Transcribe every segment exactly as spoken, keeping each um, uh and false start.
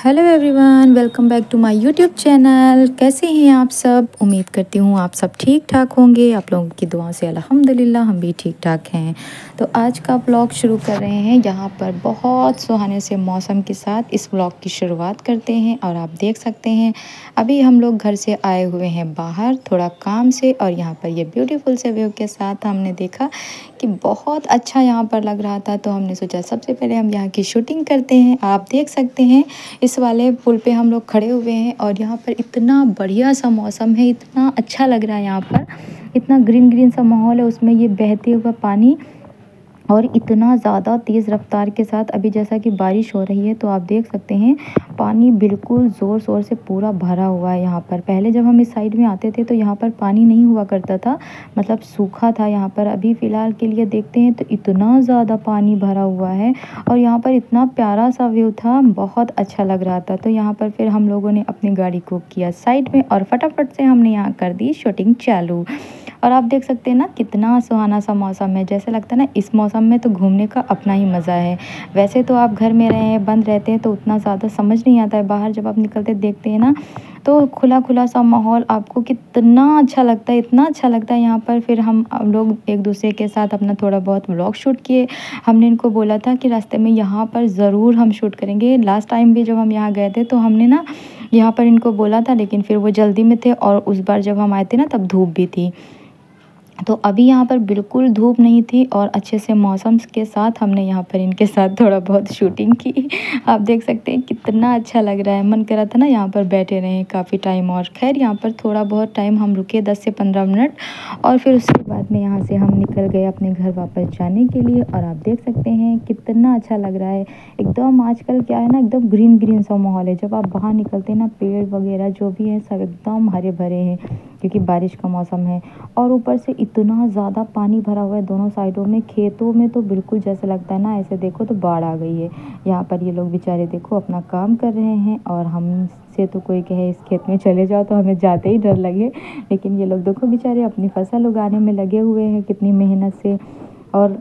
Hello everyone, welcome back to my YouTube channel. कैसे हैं आप सब? उम्मीद करती हूँ आप सब ठीक ठाक होंगे। आप लोगों की दुआ से अल्हम्दुलिल्लाह हम भी ठीक ठाक हैं। तो आज का ब्लॉग शुरू कर रहे हैं यहाँ पर बहुत सुहाने से मौसम के साथ। इस ब्लॉग की शुरुआत करते हैं और आप देख सकते हैं अभी हम लोग घर से आए हुए हैं बाहर थोड़ा काम से, और यहाँ पर ये ब्यूटीफुल से व्यू के साथ हमने देखा कि बहुत अच्छा यहाँ पर लग रहा था। तो हमने सोचा सबसे पहले हम यहाँ की शूटिंग करते हैं। आप देख सकते हैं इस वाले पुल पे हम लोग खड़े हुए हैं और यहाँ पर इतना बढ़िया सा मौसम है, इतना अच्छा लग रहा है। यहाँ पर इतना ग्रीन ग्रीन सा माहौल है, उसमें ये बहते हुआ पानी और इतना ज़्यादा तेज़ रफ्तार के साथ अभी जैसा कि बारिश हो रही है। तो आप देख सकते हैं पानी बिल्कुल ज़ोर शोर से पूरा भरा हुआ है यहाँ पर। पहले जब हम इस साइड में आते थे तो यहाँ पर पानी नहीं हुआ करता था, मतलब सूखा था यहाँ पर। अभी फ़िलहाल के लिए देखते हैं तो इतना ज़्यादा पानी भरा हुआ है और यहाँ पर इतना प्यारा सा व्यू था, बहुत अच्छा लग रहा था। तो यहाँ पर फिर हम लोगों ने अपनी गाड़ी को किया साइड में और फटाफट से हमने यहाँ कर दी शूटिंग चालू। और आप देख सकते हैं ना कितना सुहाना सा मौसम है। जैसे लगता है ना इस मौसम में तो घूमने का अपना ही मज़ा है। वैसे तो आप घर में रहे हैं, बंद रहते हैं तो उतना ज़्यादा समझ नहीं आता है। बाहर जब आप निकलते देखते हैं ना तो खुला खुला सा माहौल आपको कितना अच्छा लगता है, इतना अच्छा लगता है यहाँ पर। फिर हम लोग एक दूसरे के साथ अपना थोड़ा बहुत व्लॉग शूट किए। हमने इनको बोला था कि रास्ते में यहाँ पर ज़रूर हम शूट करेंगे। लास्ट टाइम भी जब हम यहाँ गए थे तो हमने ना यहाँ पर इनको बोला था, लेकिन फिर वो जल्दी में थे और उस बार जब हम आए थे ना तब धूप भी थी। तो अभी यहाँ पर बिल्कुल धूप नहीं थी और अच्छे से मौसम के साथ हमने यहाँ पर इनके साथ थोड़ा बहुत शूटिंग की। आप देख सकते हैं कितना अच्छा लग रहा है। मन करा था ना यहाँ पर बैठे रहें काफ़ी टाइम। और खैर यहाँ पर थोड़ा बहुत टाइम हम रुके, दस से पंद्रह मिनट, और फिर उसके बाद में यहाँ से हम निकल गए अपने घर वापस जाने के लिए। और आप देख सकते हैं कितना अच्छा लग रहा है एकदम। आजकल क्या है ना एकदम ग्रीन ग्रीन सा माहौल है। जब आप बाहर निकलते हैं ना पेड़ वगैरह जो भी है सब एकदम हरे भरे हैं क्योंकि बारिश का मौसम है। और ऊपर से इतना ज़्यादा पानी भरा हुआ है दोनों साइडों में। खेतों में तो बिल्कुल जैसे लगता है ना ऐसे देखो तो बाढ़ आ गई है। यहाँ पर ये लोग बेचारे देखो अपना काम कर रहे हैं और हम से तो कोई कहे इस खेत में चले जाओ तो हमें जाते ही डर लगे, लेकिन ये लोग देखो बेचारे अपनी फसल उगाने में लगे हुए हैं कितनी मेहनत से। और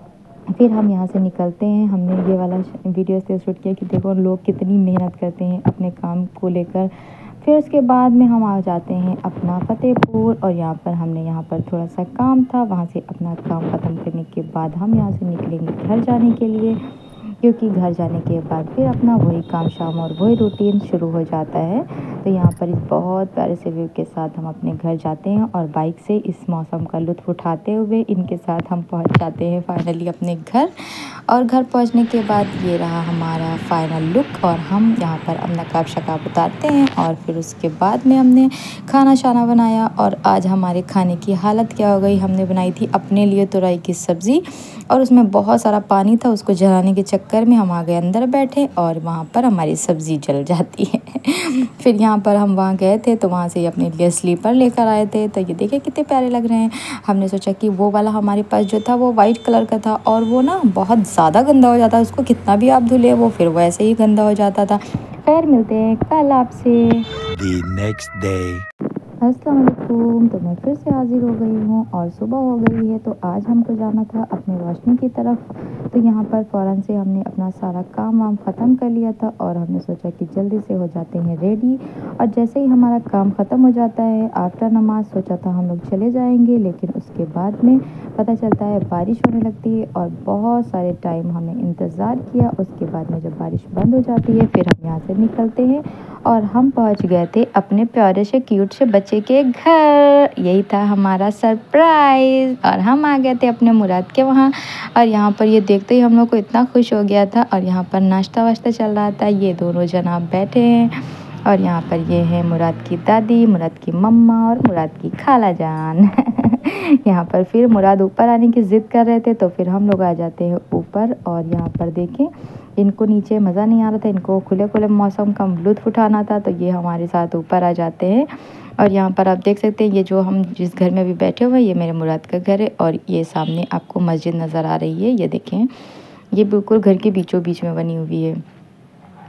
फिर हम यहाँ से निकलते हैं। हमने ये वाला वीडियो से शूट किया कि देखो लोग कितनी मेहनत करते हैं अपने काम को लेकर। फिर उसके बाद में हम आ जाते हैं अपना फतेहपुर, और यहाँ पर हमने यहाँ पर थोड़ा सा काम था, वहाँ से अपना काम ख़त्म करने के बाद हम यहाँ से निकलेंगे घर जाने के लिए, क्योंकि घर जाने के बाद फिर अपना वही काम शाम और वही रूटीन शुरू हो जाता है। तो यहाँ पर इस बहुत प्यारे से व्यू के साथ हम अपने घर जाते हैं और बाइक से इस मौसम का लुत्फ़ उठाते हुए इनके साथ हम पहुँच जाते हैं फाइनली अपने घर। और घर पहुँचने के बाद ये रहा हमारा फाइनल लुक, और हम यहाँ पर अपना नकाब शकाब उतारते हैं। और फिर उसके बाद में हमने खाना शाना बनाया। और आज हमारे खाने की हालत क्या हो गई, हमने बनाई थी अपने लिए तुरई की सब्ज़ी और उसमें बहुत सारा पानी था, उसको जलाने के चक्कर में हम आ गए अंदर बैठे और वहाँ पर हमारी सब्ज़ी जल जाती है। फिर यहाँ पर हम वहाँ गए थे तो वहाँ से अपने लिए स्लीपर लेकर आए थे। तो ये देखिए कितने प्यारे लग रहे हैं। हमने सोचा कि वो वाला हमारे पास जो था वो वाइट कलर का था और वो ना बहुत ज़्यादा गंदा हो जाता है, उसको कितना भी आप धुले वो फिर वैसे ही गंदा हो जाता था। खैर मिलते हैं कल आपसे। The next day. अस्सलाम वालेकुम। तो मैं फिर से हाजिर हो गई हूँ और सुबह हो गई है। तो आज हमको जाना था अपने रोशनी की तरफ। तो यहाँ पर फ़ौरन से हमने अपना सारा काम वाम ख़त्म कर लिया था और हमने सोचा कि जल्दी से हो जाते हैं रेडी। और जैसे ही हमारा काम ख़त्म हो जाता है आफ्टर नमाज सोचा था हम लोग चले जाएंगे, लेकिन उसके बाद में पता चलता है बारिश होने लगती है और बहुत सारे टाइम हमने इंतज़ार किया। उसके बाद में जब बारिश बंद हो जाती है फिर हम यहाँ से निकलते हैं और हम पहुँच गए थे अपने प्यारे से क्यूट से बच्चे के घर। यही था हमारा सरप्राइज़। और हम आ गए थे अपने मुराद के वहाँ, और यहाँ पर ये देखते ही हम लोग को इतना खुश हो गया था। और यहाँ पर नाश्ता वाश्ता चल रहा था, ये दोनों जनाब बैठे हैं। और यहाँ पर ये है मुराद की दादी, मुराद की मम्मा और मुराद की खाला जान। यहाँ पर फिर मुराद ऊपर आने की ज़िद कर रहे थे तो फिर हम लोग आ जाते हैं ऊपर। और यहाँ पर देखें इनको नीचे मज़ा नहीं आ रहा था, इनको खुले खुले मौसम का लुत्फ़ उठाना था, तो ये हमारे साथ ऊपर आ जाते हैं। और यहाँ पर आप देख सकते हैं ये जो हम जिस घर में भी बैठे हुए हैं ये मेरे मुराद का घर है। और ये सामने आपको मस्जिद नज़र आ रही है, ये देखें ये बिल्कुल घर के बीचों बीच में बनी हुई है।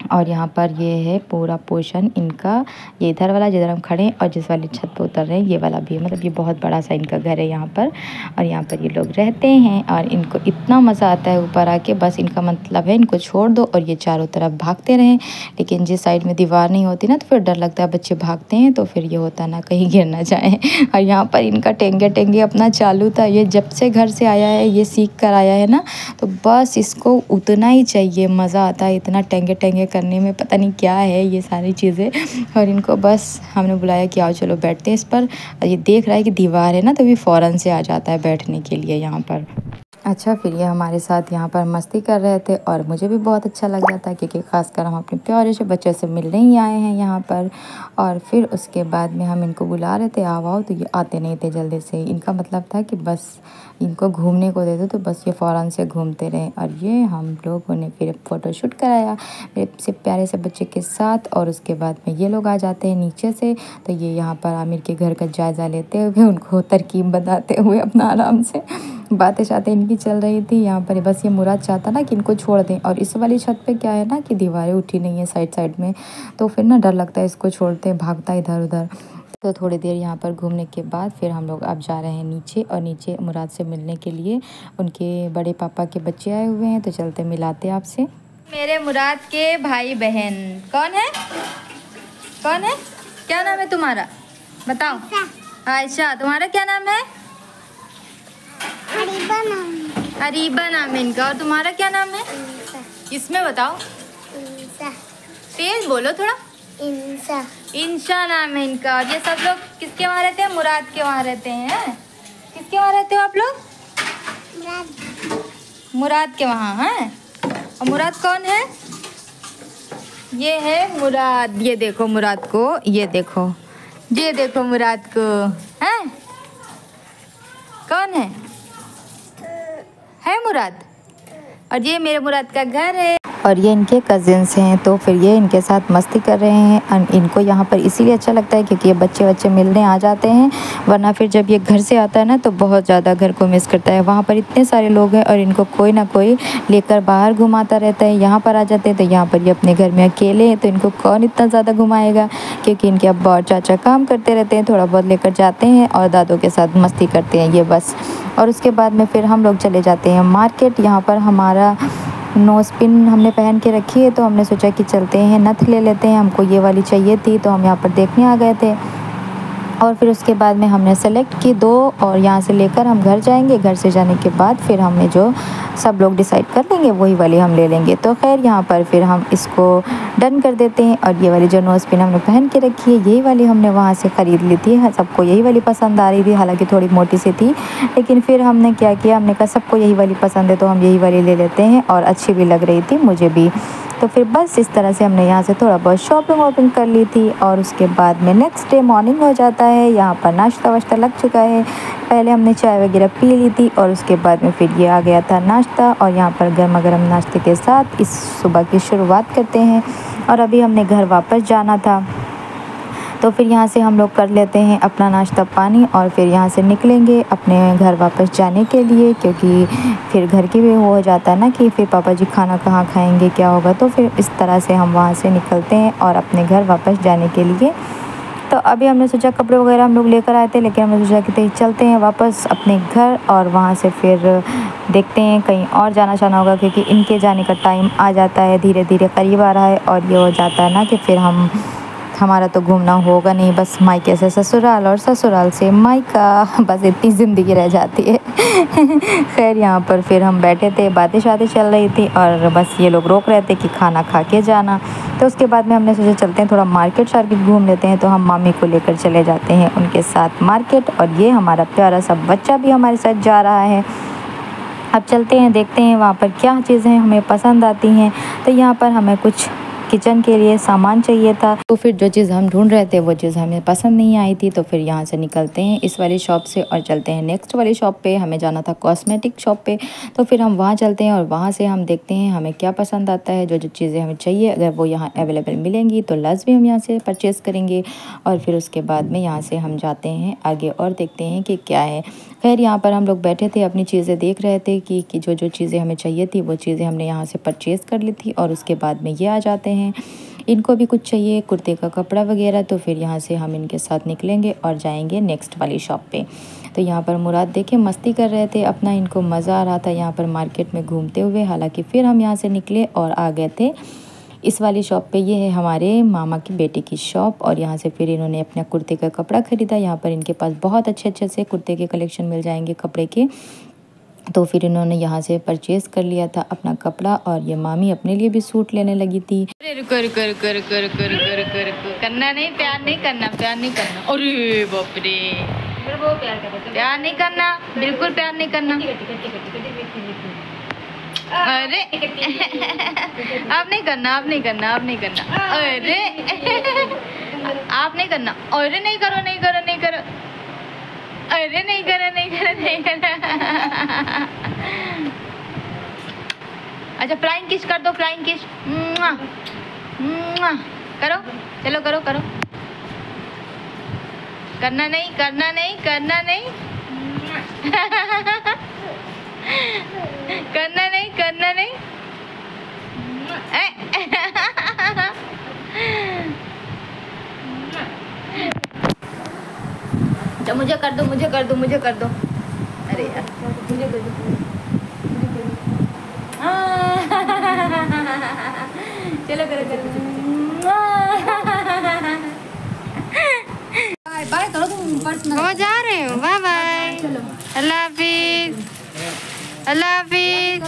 और यहाँ पर ये है पूरा पोर्शन इनका, ये इधर वाला जिधर हम खड़े हैं और जिस वाली छत पे उतर रहे हैं ये वाला भी है। मतलब ये बहुत बड़ा सा इनका घर है यहाँ पर, और यहाँ पर ये लोग रहते हैं और इनको इतना मज़ा आता है ऊपर आके। बस इनका मतलब है इनको छोड़ दो और ये चारों तरफ भागते रहें, लेकिन जिस साइड में दीवार नहीं होती ना तो फिर डर लगता है, बच्चे भागते हैं तो फिर ये होता ना कहीं गिर ना जाए। और यहाँ पर इनका टेंगे टेंगे अपना चालू था। ये जब से घर से आया है, ये सीख कर आया है ना, तो बस इसको उतना ही चाहिए, मज़ा आता है इतना टेंगे टेंगे करने में, पता नहीं क्या है ये सारी चीज़ें। और इनको बस हमने बुलाया कि आओ चलो बैठते हैं इस पर, और ये देख रहा है कि दीवार है ना तो भी फ़ौरन से आ जाता है बैठने के लिए यहाँ पर। अच्छा, फिर ये हमारे साथ यहाँ पर मस्ती कर रहे थे और मुझे भी बहुत अच्छा लग रहा था, क्योंकि ख़ासकर हम अपने प्यारे से बच्चे से मिलने ही आए हैं यहाँ पर। और फिर उसके बाद में हम इनको बुला रहे थे आओ आओ, तो ये आते नहीं थे जल्दी से। इनका मतलब था कि बस इनको घूमने को दे दो, तो बस ये फ़ौरन से घूमते रहे। और ये हम लोगों ने फिर फ़ोटोशूट कराया मेरे से प्यारे से बच्चे के साथ। और उसके बाद में ये लोग आ जाते हैं नीचे से, तो ये यहाँ पर आमिर के घर का जायज़ा लेते हुए, उनको तरकीब बताते हुए अपना आराम से बातें शातें इनकी चल रही थी यहाँ पर। बस ये मुराद चाहता ना कि इनको छोड़ दें, और इस वाली छत पे क्या है ना कि दीवारें उठी नहीं है साइड साइड में, तो फिर ना डर लगता है इसको छोड़ते, भागता इधर उधर। तो थोड़ी देर यहाँ पर घूमने के बाद फिर हम लोग अब जा रहे हैं नीचे, और नीचे मुराद से मिलने के लिए उनके बड़े पापा के बच्चे आए हुए हैं, तो चलते मिलाते आपसे। मेरे मुराद के भाई बहन कौन है, कौन है, क्या नाम है तुम्हारा बताओ? आयशा। तुम्हारा क्या नाम है? अरीबा नाम। अरीबा नाम है इनका। और तुम्हारा क्या नाम है? इसमें बताओ, इंसा। तेज बोलो थोड़ा। इंसा। इंशा नाम है इनका। और ये सब लोग किसके वहाँ रहते हैं? मुराद के वहाँ रहते हैं। किसके वहाँ रहते हो आप लोग? मुराद। मुराद के वहाँ हैं। और मुराद कौन है? ये है मुराद। ये देखो मुराद को, ये देखो, ये देखो मुराद को, हैं? कौन है? है मुराद। और ये मेरे मुराद का घर है, और ये इनके कज़िन्स हैं। तो फिर ये इनके साथ मस्ती कर रहे हैं। और इनको यहाँ पर इसीलिए अच्छा लगता है क्योंकि ये बच्चे बच्चे मिलने आ जाते हैं, वरना फिर जब ये घर से आता है ना तो बहुत ज़्यादा घर को मिस करता है। वहाँ पर इतने सारे लोग हैं और इनको कोई ना कोई लेकर बाहर घुमाता रहता है। यहाँ पर आ जाते हैं तो यहाँ पर ये अपने घर में अकेले हैं, तो इनको कौन इतना ज़्यादा घुमाएगा, क्योंकि इनके अब्बा और चाचा काम करते रहते हैं, थोड़ा बहुत लेकर जाते हैं और दादों के साथ मस्ती करते हैं ये बस। और उसके बाद में फिर हम लोग चले जाते हैं मार्केट। यहाँ पर हमारा नोज़ पिन हमने पहन के रखी है, तो हमने सोचा कि चलते हैं नथ ले लेते हैं। हमको ये वाली चाहिए थी, तो हम यहाँ पर देखने आ गए थे। और फिर उसके बाद में हमने सेलेक्ट की दो, और यहाँ से लेकर हम घर जाएंगे। घर से जाने के बाद फिर हमें जो सब लोग डिसाइड कर लेंगे वही वाली हम ले लेंगे। तो खैर यहाँ पर फिर हम इसको डन कर देते हैं। और ये वाली जो नोज़ पिन हमने पहन के रखी है, यही वाली हमने वहाँ से ख़रीद ली थी। सबको यही वाली पसंद आ रही थी, हालांकि थोड़ी मोटी सी थी, लेकिन फिर हमने क्या किया, हमने कहा सबको यही वाली पसंद है तो हम यही वाली ले लेते हैं, और अच्छी भी लग रही थी मुझे भी। तो फिर बस इस तरह से हमने यहाँ से थोड़ा बहुत शॉपिंग वॉपिंग कर ली थी। और उसके बाद में नेक्स्ट डे मॉर्निंग हो जाता है। यहाँ पर नाश्ता वाश्ता लग चुका है, पहले हमने चाय वगैरह पी ली थी, और उसके बाद में फिर ये आ गया था नाश्ता। और यहाँ पर गर्मा गर्म नाश्ते के साथ इस सुबह की शुरुआत करते हैं। और अभी हमने घर वापस जाना था, तो फिर यहाँ से हम लोग कर लेते हैं अपना नाश्ता पानी, और फिर यहाँ से निकलेंगे अपने घर वापस जाने के लिए, क्योंकि फिर घर की भी हो जाता है ना कि फिर पापा जी खाना कहाँ खाएंगे, क्या होगा। तो फिर इस तरह से हम वहाँ से निकलते हैं और अपने घर वापस जाने के लिए। तो अभी हमने सोचा कपड़े वगैरह हम लोग लेकर आए थे, लेकिन हमने सोचा कि चलते हैं वापस अपने घर, और वहाँ से फिर देखते हैं कहीं और जाना जाना होगा, क्योंकि इनके जाने का टाइम आ जाता है, धीरे धीरे करीब आ रहा है। और ये हो जाता है ना कि फिर हम हमारा तो घूमना होगा नहीं, बस मायके से ससुराल और ससुराल से मायका, बस इतनी ज़िंदगी रह जाती है। खैर यहाँ पर फिर हम बैठे थे, बातें शातें चल रही थी, और बस ये लोग रोक रहे थे कि खाना खा के जाना। तो उसके बाद में हमने सोचा चलते हैं थोड़ा मार्केट शार्केट घूम लेते हैं, तो हम मामी को लेकर चले जाते हैं उनके साथ मार्केट। और ये हमारा प्यारा सा बच्चा भी हमारे साथ जा रहा है। अब चलते हैं, देखते हैं वहाँ पर क्या चीज़ें हमें पसंद आती हैं। तो यहाँ पर हमें कुछ किचन के लिए सामान चाहिए था, तो फिर जो चीज़ हम ढूंढ रहे थे वो चीज़ हमें पसंद नहीं आई थी। तो फिर यहाँ से निकलते हैं इस वाली शॉप से और चलते हैं नेक्स्ट वाली शॉप पे। हमें जाना था कॉस्मेटिक शॉप पे, तो फिर हम वहाँ चलते हैं और वहाँ से हम देखते हैं हमें क्या पसंद आता है। जो जो चीज़ें हमें चाहिए अगर वो यहाँ अवेलेबल मिलेंगी तो लस भी हम यहाँ से परचेज़ करेंगे। और फिर उसके बाद में यहाँ से हम जाते हैं आगे और देखते हैं कि क्या है। खैर यहाँ पर हम लोग बैठे थे, अपनी चीज़ें देख रहे थे कि, कि जो जो चीज़ें हमें चाहिए थी वो चीज़ें हमने यहाँ से परचेज़ कर ली थी। और उसके बाद में ये आ जाते हैं हैं। इनको भी कुछ चाहिए कुर्ते का कपड़ा वगैरह, तो फिर यहाँ से हम इनके साथ निकलेंगे और जाएंगे नेक्स्ट वाली शॉप पे। तो यहाँ पर मुराद देखे मस्ती कर रहे थे अपना, इनको मज़ा आ रहा था यहाँ पर मार्केट में घूमते हुए। हालांकि फिर हम यहाँ से निकले और आ गए थे इस वाली शॉप पे। ये है हमारे मामा की बेटी की शॉप और यहाँ से फिर इन्होंने अपना कुर्ते का कपड़ा ख़रीदा। यहाँ पर इनके पास बहुत अच्छे अच्छे से कुर्ते के कलेक्शन मिल जाएंगे कपड़े के। तो फिर इन्होंने यहाँ से परचेज़ कर लिया था अपना कपड़ा और ये मामी अपने लिए भी सूट लेने लगी थी। रुको रुको रुको रुको रुको रुको रुको रुको करना नहीं, प्यार नहीं करना, प्यार नहीं करना। अरे बाप रे, वो प्यार करना, प्यार नहीं करना, बिल्कुल प्यार नहीं करना। अरे आप नहीं करना, आप नहीं करना, आप नहीं करना। अरे आप नहीं करना। अरे नहीं करो, नहीं करो, नहीं करो। अरे नहीं करो, नहीं करो, नहीं करो। अच्छा फ्लाइंग किस कर दो, फ्लाइंग किस। करो, चलो करो करो। करना नहीं, करना नहीं, करना नहीं। करना नहीं, करना नहीं। तो मुझे कर दो, मुझे कर दो, मुझे कर दो। अरे यार मुझे कर दो, चलो करो करो। बाय बाय करो तुम, पर्सनल जा रहे हो। बाय बाय, अल्लाह हाफिज, अल्लाह हाफिज।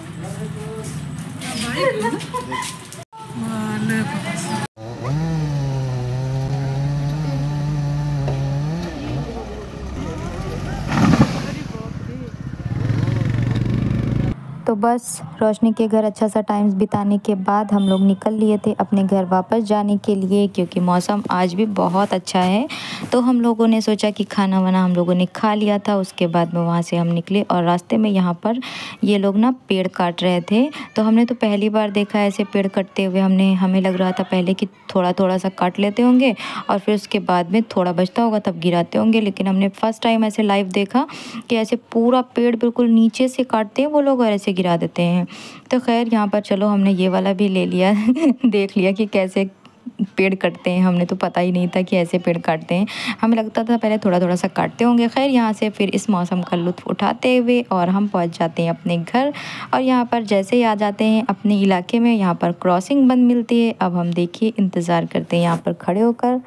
तो बस रोशनी के घर अच्छा सा टाइम बिताने के बाद हम लोग निकल लिए थे अपने घर वापस जाने के लिए, क्योंकि मौसम आज भी बहुत अच्छा है। तो हम लोगों ने सोचा कि खाना वाना हम लोगों ने खा लिया था, उसके बाद में वहाँ से हम निकले और रास्ते में यहाँ पर ये लोग ना पेड़ काट रहे थे। तो हमने तो पहली बार देखा ऐसे पेड़ कटते हुए। हमने हमें लग रहा था पहले कि थोड़ा थोड़ा सा काट लेते होंगे और फिर उसके बाद में थोड़ा बचता होगा तब गिराते होंगे, लेकिन हमने फर्स्ट टाइम ऐसे लाइव देखा कि ऐसे पूरा पेड़ बिल्कुल नीचे से काटते हैं वो लोग और ऐसे गिरा देते हैं। तो खैर यहाँ पर चलो हमने ये वाला भी ले लिया देख लिया कि कैसे पेड़ कटते हैं। हमने तो पता ही नहीं था कि ऐसे पेड़ काटते हैं, हमें लगता था पहले थोड़ा थोड़ा सा काटते होंगे। खैर यहाँ से फिर इस मौसम का लुत्फ़ उठाते हुए और हम पहुँच जाते हैं अपने घर। और यहाँ पर जैसे ही आ जाते हैं अपने इलाके में, यहाँ पर क्रॉसिंग बंद मिलती है। अब हम देखिए इंतज़ार करते हैं यहाँ पर खड़े होकर।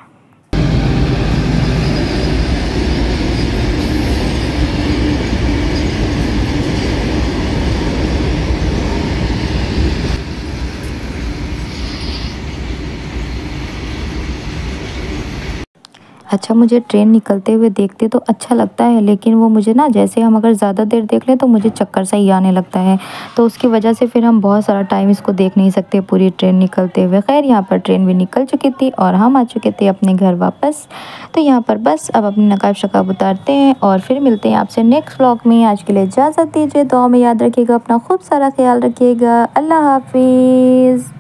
अच्छा मुझे ट्रेन निकलते हुए देखते तो अच्छा लगता है, लेकिन वो मुझे ना जैसे हम अगर ज़्यादा देर देख लें तो मुझे चक्कर सा ही आने लगता है। तो उसकी वजह से फिर हम बहुत सारा टाइम इसको देख नहीं सकते पूरी ट्रेन निकलते हुए। खैर यहाँ पर ट्रेन भी निकल चुकी थी और हम आ चुके थे अपने घर वापस। तो यहाँ पर बस अब अपने नकाब शकाब उतारते हैं और फिर मिलते हैं आपसे नेक्स्ट व्लॉग में। आज के लिए इजाज़त दीजिए, दुआ में याद रखिएगा, अपना खूब सारा ख्याल रखिएगा। अल्लाह हाफिज़।